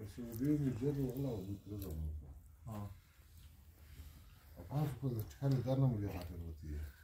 السعودية الجد وغلا وبيترزقوا اه أبغى كل كان دارنا مليحة الوتية